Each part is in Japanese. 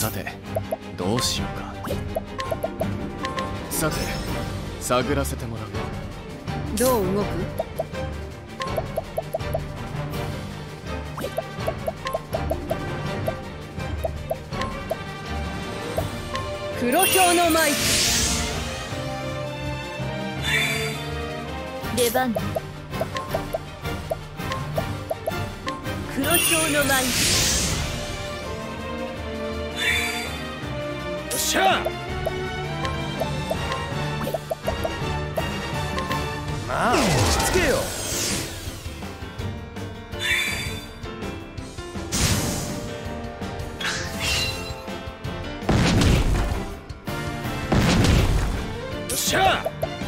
さてどうしようか。さて探らせてもらうよ。 どう動く？黒豹の舞。 出番だ。黒豹の舞。 よっしゃ。まあ落ち着けよ。よっしゃ。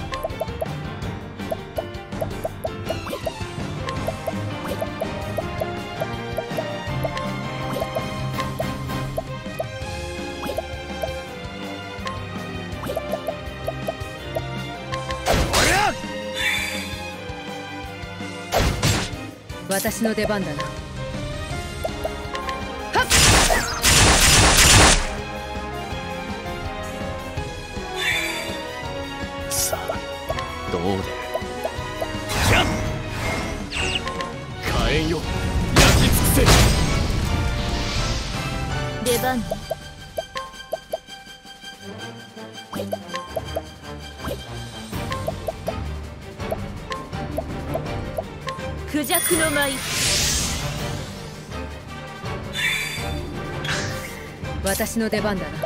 私の出番だな。 さあどうで。じゃ火炎よ焼き尽くせ。 出番だ。クジャクの舞。 私の出番だな。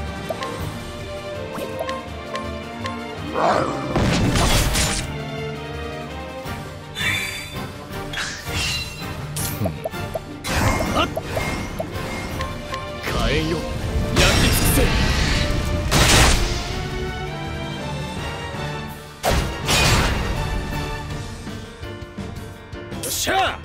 火炎よ焼き尽くせ。よっしゃ。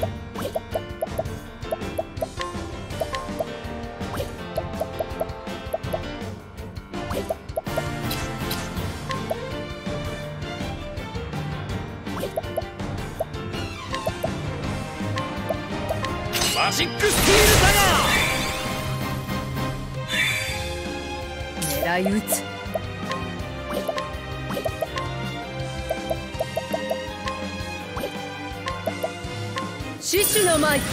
マジックスティールだが。 狙い撃つ。獅子の舞。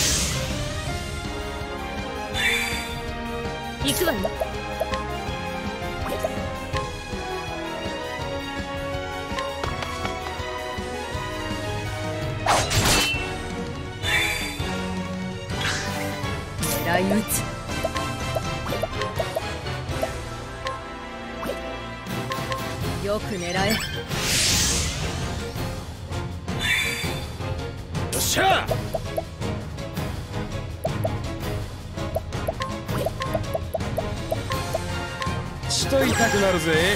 行くわよ。 狙い撃つ。よく狙え。 よっしゃ。ちと痛くなるぜ。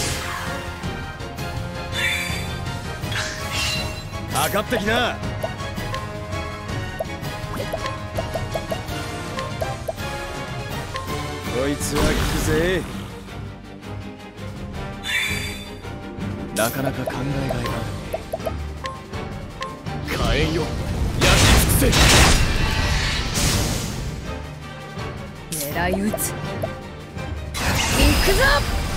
かかってきな。こいつは効くぜ。なかなか考えがいがある。火炎よ焼き尽くせ。 狙い撃つ。行くぞ。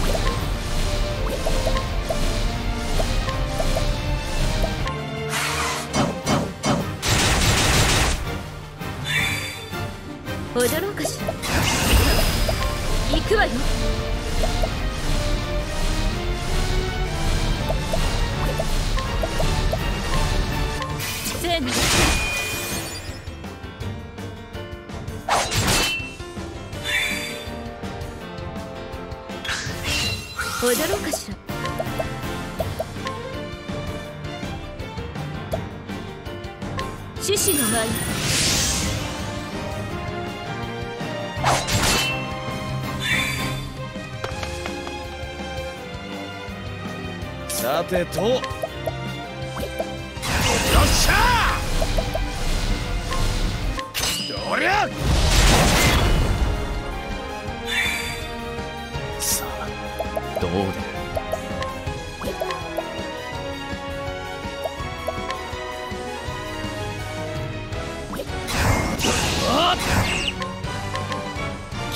踊ろうかしら。行くわよ。せの。踊ろうかしら。獅子の舞。 さてと、よっしゃー。どりゃ。さあどうで。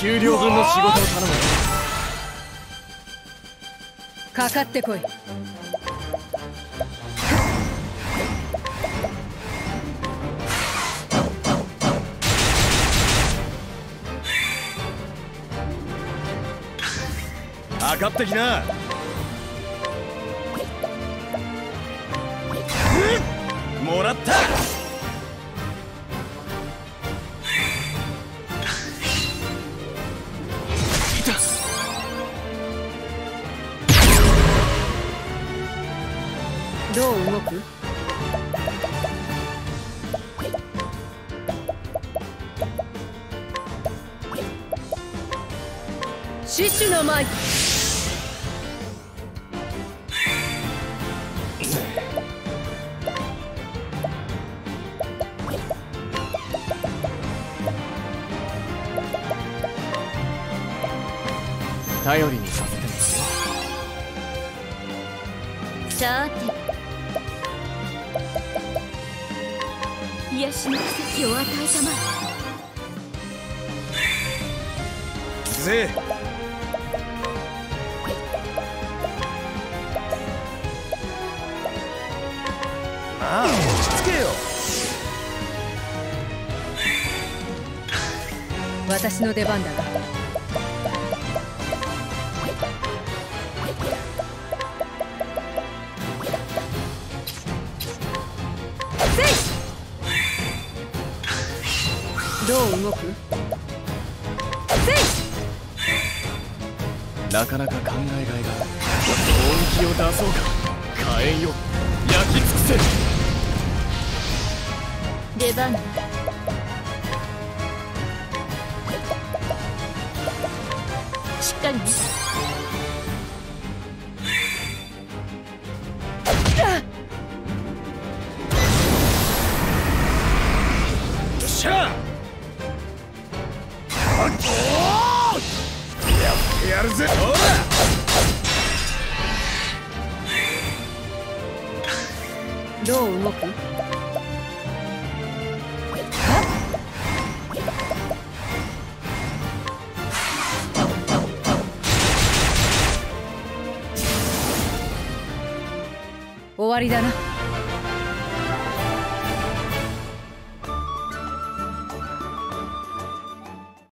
給料分の仕事を頼む。 かかってこい。 かかってきな。もらった。 どう動く？獅子の舞。 頼りにさせてもさて、癒しの奇跡を与えたまえ。ぜまあ落ち着けよ。 私の出番だが。どう動く？ なかなか考えがいがある。本気を出そうか。火炎よ、焼き尽くせ。 出番だ。しっかりね。 よっしゃ。やるぜ。ほら。 どう動く？終わりだな。